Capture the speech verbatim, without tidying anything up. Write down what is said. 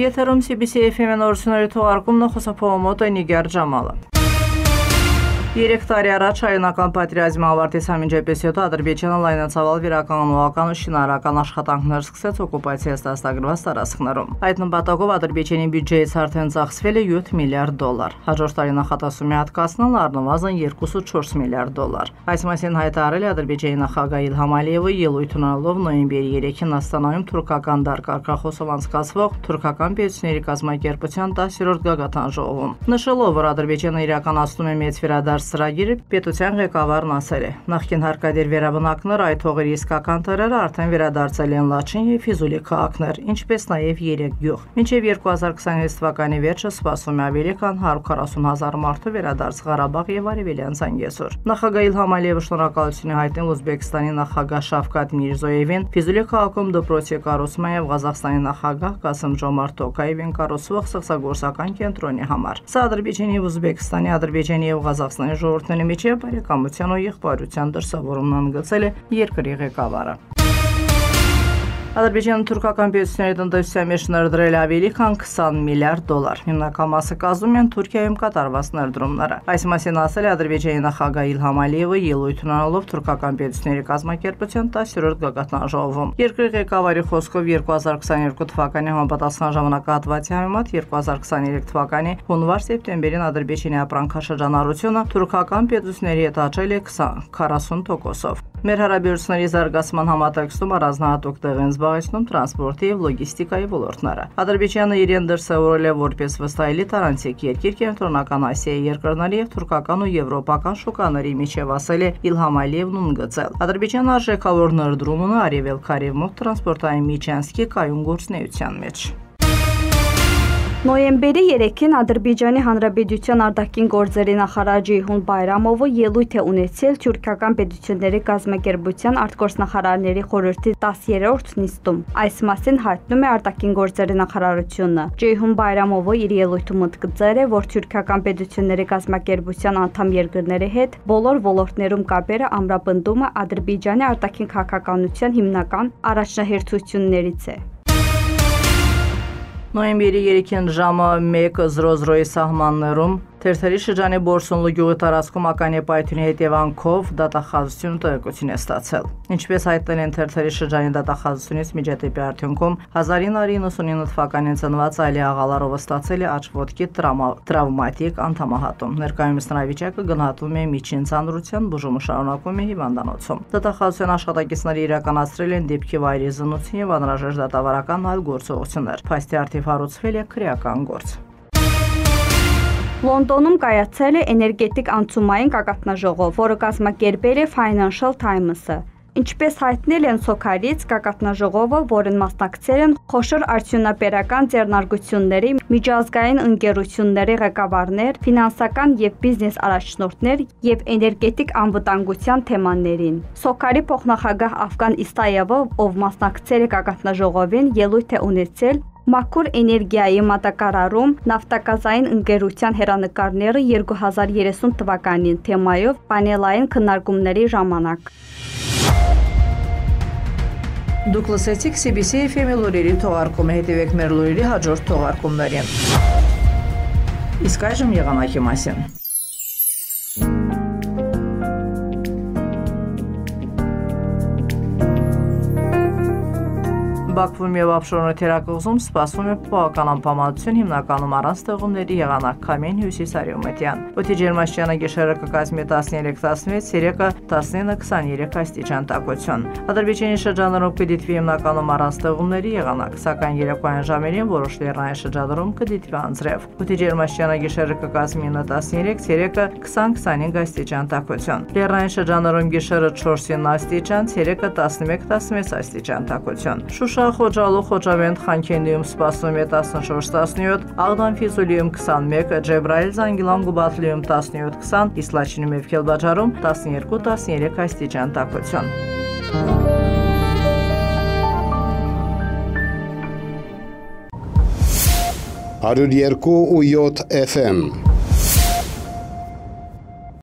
Եթերում C B C F M նորությունների թողարկումն է, խոսափողամոտ է Նիգար Ջամալը։ Երեք տարի առաջ հայրենական պատերազմի ավարտից համաձայնպես յոթ Ադրբեջանը լայնածավալ վերականգնողական ու շինարարական աշխատանքներ սկսեց օկուպացիայից դաստագրված տարածքներում։ Այդ նպատակով Ադրբեջանի բյուջեից արդեն ծախսվել է յոթ միլիարդ դոլար։ Հաջորդ տարի նախատեսումի հատկացնելը առնվազն երկու ու չորս միլիարդ դոլար։ Այս մասին հայտարարել է Ադրբեջանի նախագահ Իլհամ Ալիևը ելույթ ունենալով նոյեմբերի երեքին Աստանայում թուրքական դարակարգախոսով անցկացվող թուրքական պետությունների կազմակերպության տասերորդ գագաթան ժողովում։ Նշելով, որ Ադրբեջանը իրականացնում է մեծ վերադարձ Սրագիրը պետության ղեկավարն ասել է. նախկին հարկադիր վերաբնակները այդ հողերի իսկական տերերը արդեն վերադարձել են Լաչին եւ Ֆիզուլի քաղաքներ, ինչպես նաեւ երեք գյուղ։ Մինչեւ երկու հազար քսանհինգ թվականի վերջը սպասվում է ավելի քան հարյուր քառասուն հազար մարդու վերադարձ Ղարաբաղ եւ Արևելյան Զանգեզուր։ Նախագահ Իլհամ Ալիևը շնորհակալություն է հայտնել Ուզբեկստանի նախագահ Շավկաթ Միրզոևին Ֆիզուլի քաղաքում դպրոցի կառուցման եւ Ղազախստանի նախագահ Կասım Ջոմարտ Տոկաևին կառուցվող ստեղծագործական կենտրոնի համար։ Սա Ադրբեջանի եւ Ուզբեկստանի, Ադրբեջանի եւ Ղազախստանի ժողովուրդների միջև բարեկամության ու եղբայրության դրսևորումն ընդգծել է երկրի ղեկավարը։ Ադրբեջանը թուրքական պետությունների տնտեսության մեջ ներդրել ավելի քան քսան միլիարդ դոլար։ Հիմնական մասը կազմում են Թուրքիայում կատարված ներդրումները։ Այս մասին ասել է Ադրբեջանի նախագահ Իլհամ Ալիևը ելույթ ունենալով թուրքական պետությունների կազմակերպության տասերորդ գագաթան ժողովում։ Երկրի ղեկավարի խոսքով երկու հազար քսաներկու թվականի համապատասխան ժամանակահատվածի համեմատ երկու հազար քսաներեք թվականի հունվար-սեպտեմբերին Ադրբեջանի ապրանքաշրջանառությունը թուրքական պետությունների հետ աճել է քառասուն տոկոսով։ Մեր հարաբերությունների զարգացման համատեքստում առանձնահատուկ տեղ են զբաղեցնում տրանսպորտի եւ լոգիստիկայի ոլորտները։ Ադրբեջանը իրեն դրսևորել է որպես վստահելի տարանցիկ երկիր կենտրոնական Ասիայի երկրների եւ թուրքական ու եվրոպական շուկաների միջև, ասել է Իլհամ Ալիևն ու ընդգծել։ Ադրբեջանը արժեքավոր ներդրում ունի արևելք-արևմուտք տրանսպորտային միջանցքի կայուն գործունեության մեջ։ Նոյեմբերի երեքին Ադրբեջանի Հանրապետության արտաքին գործերի նախարար Ceyhun Bayramovը ելույթ է ունեցել թուրքական պետությունների կազմակերպության արտգործնախարարների խորհրդի տասերորդ նիստում։ Այս մասին հայտնում է արտաքին գործերի նախարարությունը։ Ceyhun Bayramovը իր ելույթում ընդգծել է, որ թուրքական պետությունների կազմակերպության անդամ երկրների հետ բոլոր ոլորտներում կապերը ամրապնդումը Ադրբեջանի արտաքին քաղաքականության հիմնական առաջնահերթություններից է։ Նոյեմբերի երեքին ժամը մեկ զրո զրոյի սահմաններում Թերթերի շրջանի Բորսունլու գյուղի տարածքում ականի պայթյունի հետևանքով դատախազություն տեղեկություն է ստացել։ Ինչպես հայտնել են Թերթերի շրջանի դատախազությունից, միջադեպի արդյունքում հազար ինը հարյուր իննսունինը թվականին ծնված Ալի Աղալարովը ստացել է աչվոտքի տրավմատիկ անդամահատում։ Ներկայումս նրա վիճակը գնահատվում է միջին ծանրության, բուժումը շարունակվում է հիվանդանոցում։ Դատախազության աշխատակիցները իրականացրել են դեպքի վայրի զննություն եւ անհրաժեշտ դատավարական այլ գործողություններ։ Փաստի առթիվ հարուցվել է քրեական գործ։ Լոնդոնում կայացել է էներգետիկ անցումային գագաթնաժողով, որը կազմակերպել է Financial Times-ը։ Ինչպես հայտնել են Սոքարից, գագաթնաժողովը, որին մասնակցել են խոշոր արդյունաբերական ձեռնարկությունների, միջազգային ընկերությունների ղեկավարներ, ֆինանսական եւ բիզնես առաջնորդներ եւ էներգետիկ անվտանգության թեմաներին։ Սոքարի փոխնախագահ Աֆգան Իսայևը, ով մասնակցել է գագաթնաժողովին, ելույթ է ունեցել Մաքուր էներգիայի մատակարարում նավթագազային ընկերության հեռանկարները երկու հազար երեսուն թվականին թեմայով պանելային քննարկումների ժամանակ։ Դուք լսեցիք C B C F M լուրերի թողարկումը, հետևեք մեր լուրերի հաջորդ թողարկումներին։ Իսկ այժմ եղանակի մասին։ Բաքվում եւ Աբշորոնի թերակղզում սպասվում է փոփոխական անբավարարություն, հիմնականում առանց ձեղումների, եղանակ քամին հյուսիս-արևմտյան։ Օդի ջերմաստիճանը գիշերը կկազմի տասներեք տասնվեց, ցերեկը տասնինը քսաներեք աստիճան տաքություն։ Ադրբեջանի շրջաններում կդիտվի հիմնականում առանց ձեղումների, եղանակ, սակայն երեկոյան ժամերին որոշ լեռնային շրջաններում կդիտվի անձրև։ Օդի ջերմաստիճանը գիշերը կկազմի ինը տասներեք, ցերեկը քսան քսանինգ աստիճան տաքություն։ Լեռնային շրջաններում գիշերը չորսին աստիճան, ցերեկը տասնմեկ տասնվեց աստիճան տաքություն։ Շուշա Խոջալու Խոջավենդ Խանքենդիում սպասվում է տասնչորս տասնյոթ, Աղդամ Ֆիզուլիում քսանմեկ, Ջեբրայիլ Զանգիլան Գուբաթլիում տասնյոթ քսան, Իսլաչինում եւ Քելբաջարում տասներկու տասներեք աստիճան տաքություն։ հարյուր երկու ու յոթ F M